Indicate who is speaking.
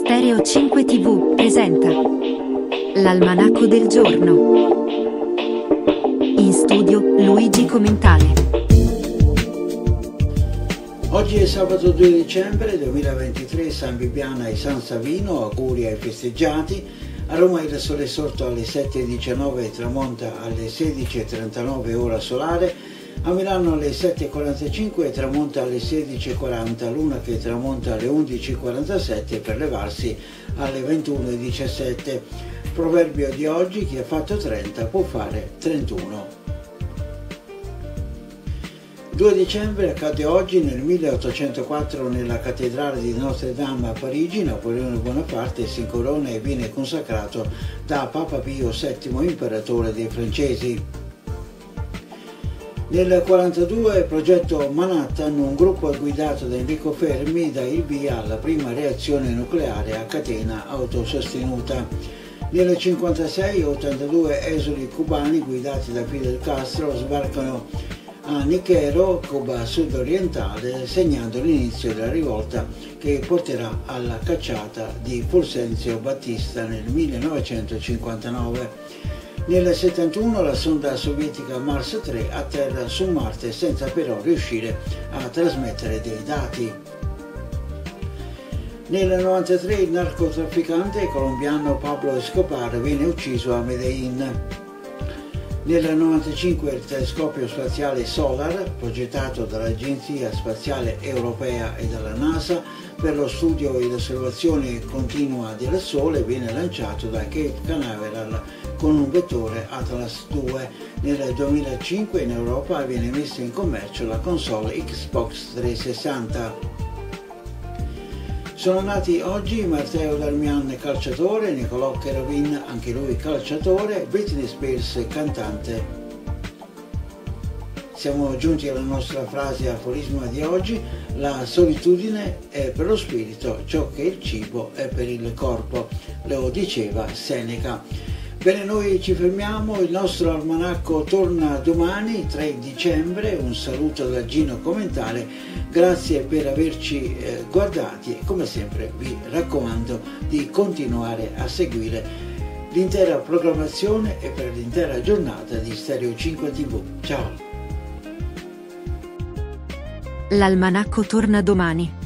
Speaker 1: Stereo 5 TV presenta l'Almanacco del giorno. In studio Luigi Commentale.
Speaker 2: Oggi è sabato 2 dicembre 2023, San Bibiana e San Savino, auguri ai festeggiati. A Roma il sole è sorto alle 7:19 e tramonta alle 16:39 ora solare. A Milano alle 7:45 e tramonta alle 16:40, Luna che tramonta alle 11:47 per levarsi alle 21:17. Proverbio di oggi: chi ha fatto 30 può fare 31. 2 dicembre accade oggi. Nel 1804 nella cattedrale di Notre Dame a Parigi Napoleone Bonaparte si incorona e viene consacrato da Papa Pio VII, imperatore dei francesi. Nel 1942 progetto Manhattan, un gruppo guidato da Enrico Fermi dà il via alla prima reazione nucleare a catena autosostenuta. Nel 1956 82 esuli cubani guidati da Fidel Castro sbarcano a Niquero, Cuba sud-orientale, segnando l'inizio della rivolta che porterà alla cacciata di Fulgencio Batista nel 1959. Nel 1971 la sonda sovietica Mars 3 atterra su Marte senza però riuscire a trasmettere dei dati. Nel 1993 il narcotrafficante colombiano Pablo Escobar viene ucciso a Medellín. Nel 1995 il telescopio spaziale Solar, progettato dall'Agenzia Spaziale Europea e dalla NASA per lo studio e l'osservazione continua del Sole, viene lanciato da Cape Canaveral con un vettore Atlas 2. Nel 2005 in Europa viene messa in commercio la console Xbox 360. Sono nati oggi Matteo Darmian, calciatore, Nicolò Cherubin, anche lui calciatore, Britney Spears, cantante. Siamo giunti alla nostra frase aforisma di oggi: la solitudine è per lo spirito ciò che il cibo è per il corpo, lo diceva Seneca. Bene, noi ci fermiamo, il nostro almanacco torna domani 3 dicembre, un saluto da Gino Commentale, grazie per averci guardati e come sempre vi raccomando di continuare a seguire l'intera programmazione e per l'intera giornata di Stereo 5 TV. Ciao!
Speaker 1: L'almanacco torna domani.